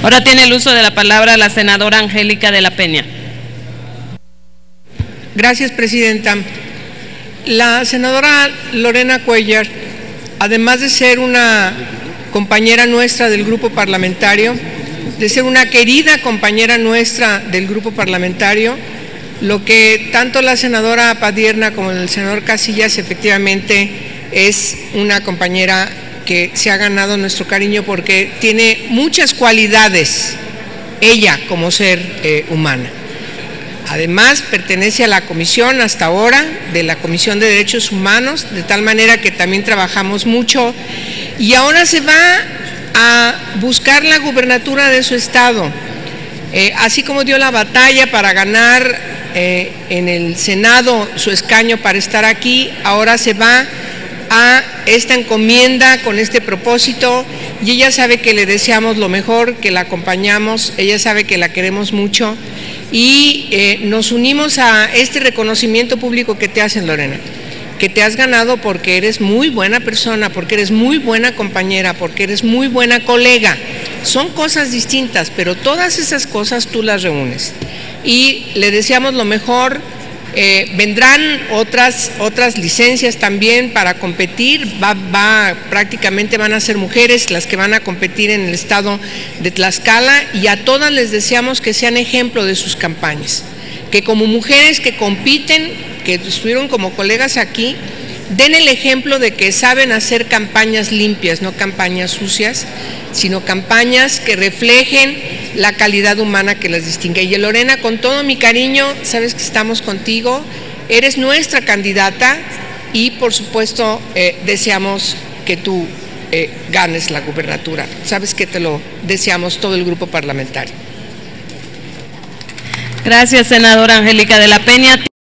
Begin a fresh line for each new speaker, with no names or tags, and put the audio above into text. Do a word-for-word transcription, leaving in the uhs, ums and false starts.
Ahora tiene el uso de la palabra la senadora Angélica de la Peña.
Gracias, presidenta. La senadora Lorena Cuellar, además de ser una compañera nuestra del grupo parlamentario, de ser una querida compañera nuestra del grupo parlamentario, lo que tanto la senadora Padierna como el senador Casillas efectivamente es una compañera que se ha ganado nuestro cariño porque tiene muchas cualidades, ella como ser eh, humana. Además, pertenece a la comisión hasta ahora, de la Comisión de Derechos Humanos, de tal manera que también trabajamos mucho, y ahora se va a buscar la gubernatura de su estado. Eh, así como dio la batalla para ganar eh, en el Senado su escaño para estar aquí, ahora se va a esta encomienda con este propósito, y ella sabe que le deseamos lo mejor, que la acompañamos, ella sabe que la queremos mucho, y eh, nos unimos a este reconocimiento público que te hacen, Lorena, que te has ganado porque eres muy buena persona, porque eres muy buena compañera, porque eres muy buena colega. Son cosas distintas, pero todas esas cosas tú las reúnes. Y le deseamos lo mejor. Eh, vendrán otras, otras licencias también para competir, va, va, prácticamente van a ser mujeres las que van a competir en el estado de Tlaxcala, y a todas les deseamos que sean ejemplo de sus campañas, que como mujeres que compiten, que estuvieron como colegas aquí, den el ejemplo de que saben hacer campañas limpias, no campañas sucias, sino campañas que reflejen la calidad humana que las distingue. Y Lorena, con todo mi cariño, sabes que estamos contigo, eres nuestra candidata y por supuesto eh, deseamos que tú eh, ganes la gubernatura. Sabes que te lo deseamos todo el grupo parlamentario.
Gracias, senadora Angélica de la Peña.